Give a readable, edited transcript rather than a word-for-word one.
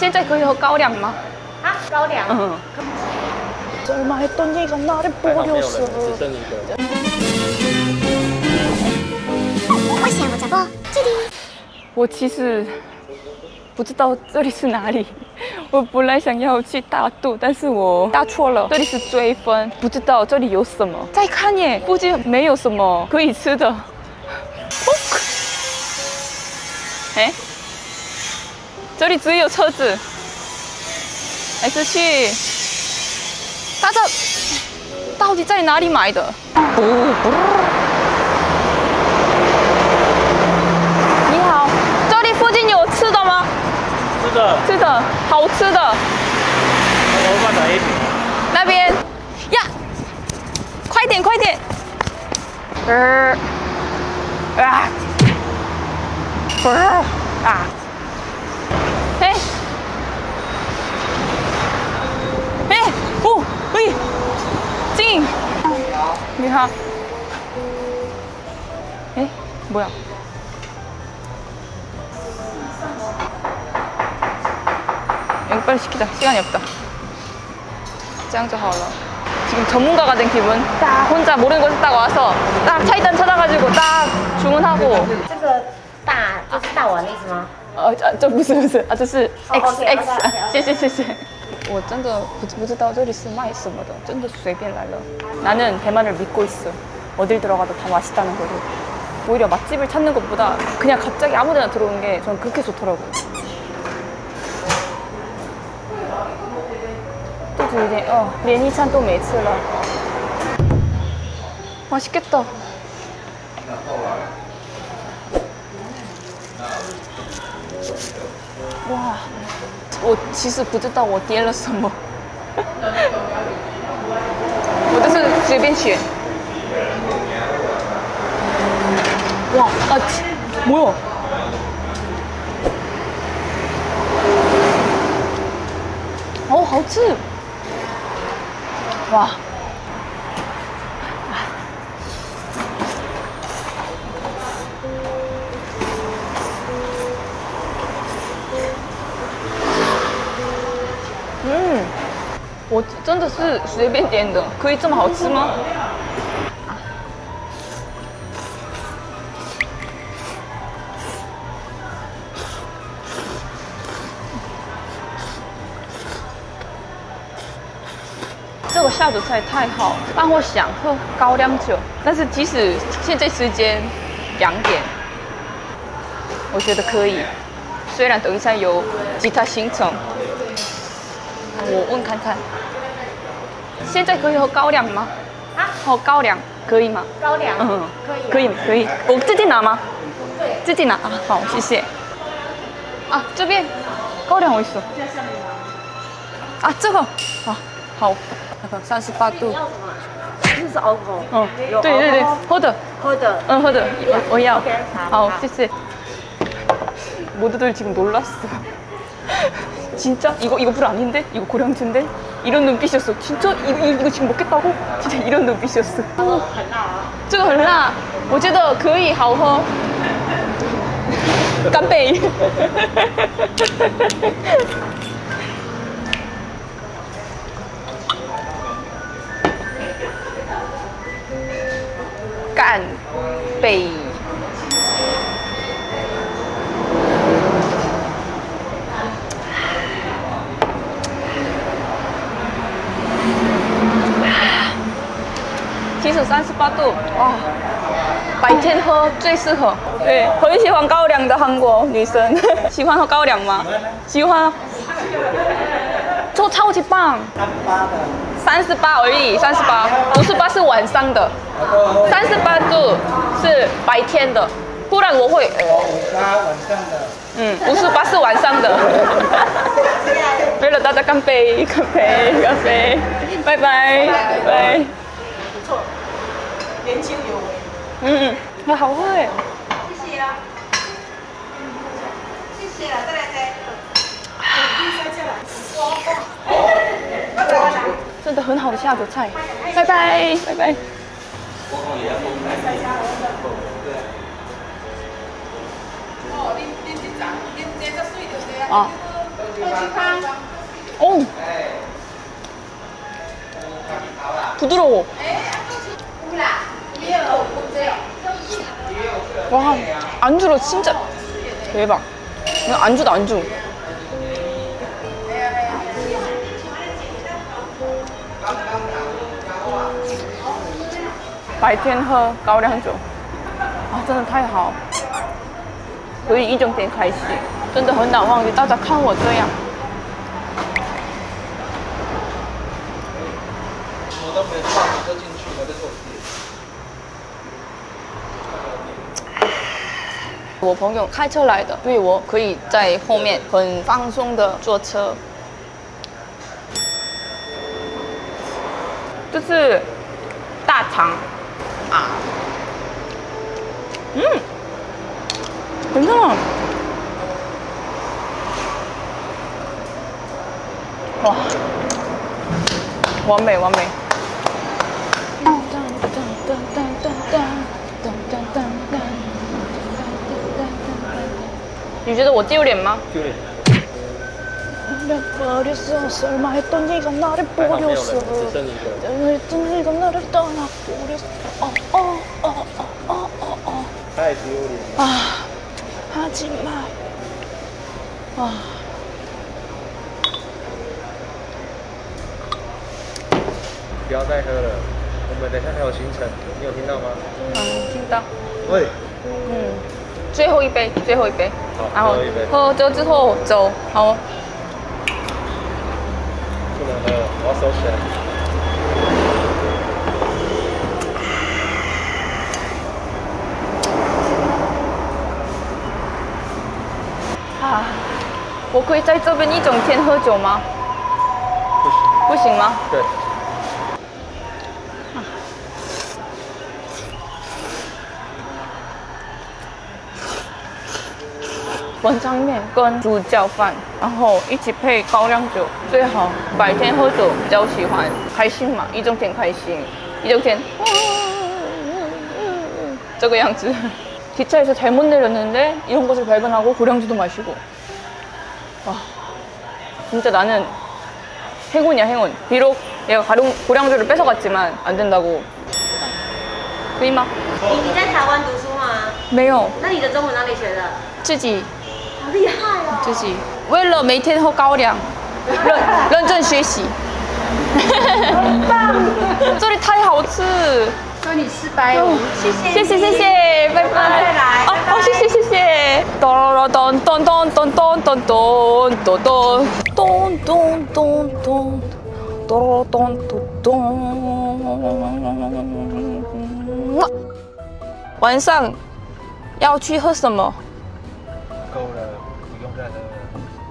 现在可以喝高粱吗？ 啊，高粱。 嗯。얼마 했던 얘가 나를 버렸어. 只剩一个。 我想我找过这里。 我其实不知道这里是哪里。我本来想要去大肚，但是我打错了。这里是追分，不知道这里有什么。再看耶，附近没有什么可以吃的。哎，这里只有车子，还是去？大家到底在哪里买的？你好，这里附近有吃的吗？ 吃的， 吃的，好吃的。 我放哪一边？ 那边呀，快点快点！哎，哎，哦，喂，进，你好。哎，뭐야？빨리 시키자. 시간이 없다. 这样就好了. 지금 전문가가 된 기분. 딱 혼자 모르는 곳에 딱 와서 딱 차이단 찾아가지고 딱 주문하고. 这个大就是大碗的意思吗？ 这不是啊，这是 XX 啊， OK， 谢谢。我真的不知道这里是卖什么的，真的随便来了. 나는 대만을 믿고 있어. 어딜 들어가도 다 맛있다는 거를. 오히려 맛집을 찾는 것보다 그냥 갑자기 아무데나 들어오는 게 저는 그렇게 좋더라고요. 肚子有点饿，连一餐都没吃了。맛있겠다. 와, 我其实不知道我点了什么，我就是随便选。哇啊，뭐야？哦，好吃！哇！我真的是随便点的，可以这么好吃吗？这个下酒菜太好，让我想喝高粱酒。但是即使现在时间2点，我觉得可以。虽然等一下有其他行程，我问看看。现在可以喝高粱吗？啊？喝高粱可以吗？ 高粱，可以， 可以。我自己拿吗？ 对， 自己拿啊。好，谢谢。啊，这边高粱我있어。啊，这个啊，好。那个38度。 这是熬口。 嗯，对，喝的。喝的，我要。好，谢谢。모두들 지금 놀랐어. 진짜? 이거 불 아닌데? 이거 고량주인데? 이런 눈빛이었어. 진짜? 이거 지금 먹겠다고? 진짜 이런 눈빛이었어. 这个很辣，我觉得可以好喝。干杯！干杯！其实38度，哇，白天喝最适合。对，很喜欢高粱的韩国女生，喜欢喝高粱吗？喜欢。这超级棒。38而已，38，58是晚上的，38度是白天的，不然我会。 58晚上的。 58是晚上的。为了大家干杯，干杯，干杯，拜拜，拜拜。不错，年轻有为。还好喝哎。谢谢啊。谢谢了，再来再。真的很好的下酒菜，拜拜，拜拜。哦， 오, 부드러워. 와, 안주로 진짜 대박. 이거 안주다 안주.白天喝高粱酒，啊，真的太好，所以一整天开心，真的很难忘记。大家看我这样， 我都没放，你就进去，我就做事。 我朋友开车来的，所以我可以在后面很放松的坐车。这是大肠啊，괜찮아。哇，完美完美。你觉得我丢脸吗？ 丢脸。 버렸어 설마 했던 네가 나를 버렸어 했던 네가 나를 떠나버렸어 太丢脸。 아 하지마 아 不要再喝了，我们等一下还有行程，你有听到吗？ 听到喂。 最后一杯最后一杯好， 然后最后一杯喝着之后走好不能喝，我要收起来。 啊我可以在这边一整天喝酒吗？ 不行。 不行吗？ 对。 文章面跟猪脚饭，然后一起配高粱酒，最好白天喝酒比较喜欢，开心嘛，一整天开心，一整天这个样子。 기차에서 잘못 내렸는데 이런 것을 발견하고 고량주도 마시고 와 진짜 나는 행운이야 행운. 비록 얘가 고량주를 뺏어갔지만 안 된다고. 可以吗？ 你在台湾读书吗？ 没有， 那你的中文哪里学的？ 自己。 好厉害哦！ 自己为了每天喝高粱，认真学习。 很棒， 这里太好吃。 祝你吃白无，谢谢， 谢谢谢谢，拜拜。 再来， 哦哦，谢谢谢谢。咚咚咚咚咚咚咚咚咚咚咚咚咚咚咚咚咚。晚上要去喝什么？ 够了，不用再喝了。